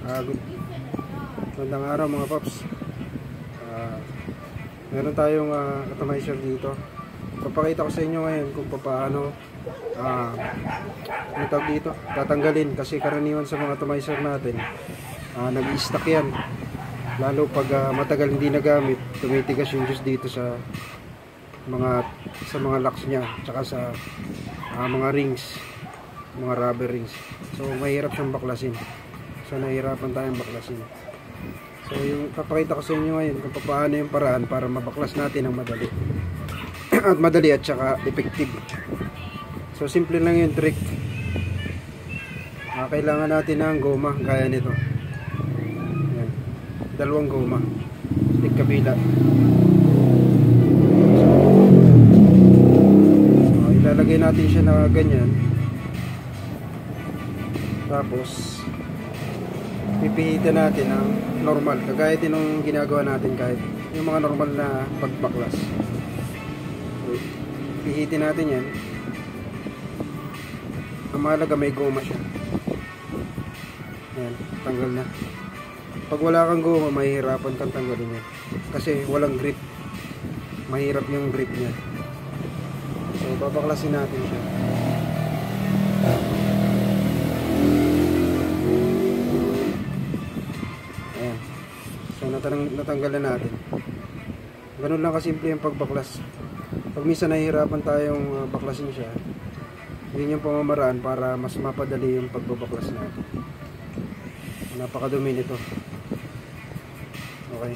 Magandang araw mga paps. Meron tayong atomizer dito. Papakita ko sa inyo ngayon kung paano ano tawag dito, tatanggalin, kasi karaniwan sa mga atomizer natin nag-i-stuck yan, lalo pag matagal hindi nagamit, tumitigas yung juice dito sa mga locks nya, tsaka sa mga rings, mga rubber rings. So mahirap siyang baklasin, so nahihirapan tayong baklasin. So yung papakita ko sa inyo ngayon kung paano yung paraan para mabaklas natin ng madali at madali at saka effective. So simple lang yung trick. Kailangan natin ng goma gaya nito. Ayan. Dalawang goma, stick kabila. So ilalagay natin siya na ganyan, tapos pipihitin natin ng normal, kagaya din ng ginagawa natin kahit yung mga normal na pagbaklas. So, pihitin natin yan. Ang mahalaga may goma siya. Ayan, tanggal na. Pag wala kang goma, mahihirapan kang tanggalin yan kasi walang grip, mahirap yung grip niya. So babaklasin natin siya. Natanggal na natin. Ganun lang kasimple yung pagbaklas. Pag minsan nahihirapan tayong baklasin siya, yun yung pamamaraan para mas mapadali yung pagbabaklas natin. Napakadumi nito. Okay.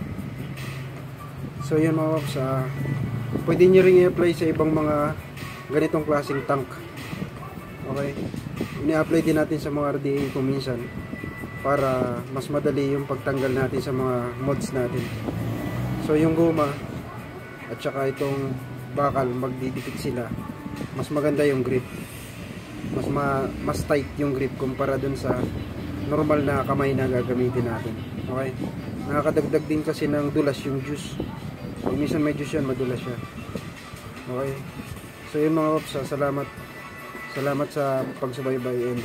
So yun mga paps, pwede nyo rin i-apply sa ibang mga ganitong klaseng tank. Okay. Ini-apply din natin sa mga RDA kung minsan, para mas madali yung pagtanggal natin sa mga mods natin. So yung goma at saka itong bakal, magdidikit sila, mas maganda yung grip, mas tight yung grip kumpara dun sa normal na kamay na gagamitin natin. Okay, nakakadagdag din kasi ng dulas yung juice. Pag minsan may juice yan, madulas siya. Okay, so yun mga paps, salamat sa pagsubaybay, and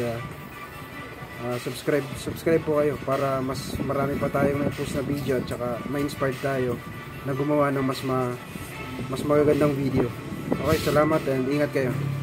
subscribe po kayo para mas marami pa tayong na-post na video at saka ma-inspired tayo na gumawa ng mas magagandang video. Okay, salamat and ingat kayo.